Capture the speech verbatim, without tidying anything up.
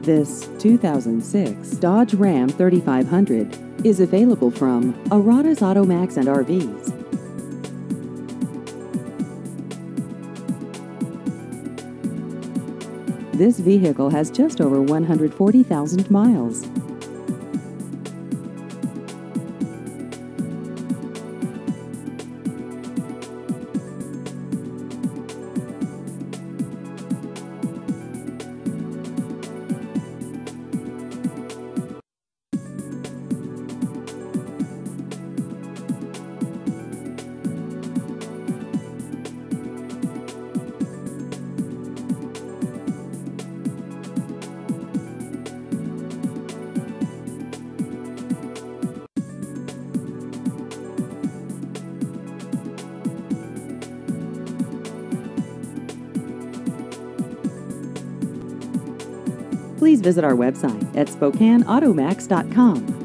This two thousand six Dodge Ram thirty-five hundred is available from Arata's Automax and R Vs. This vehicle has just over one hundred forty thousand miles. Please visit our website at Spokane Automax dot com.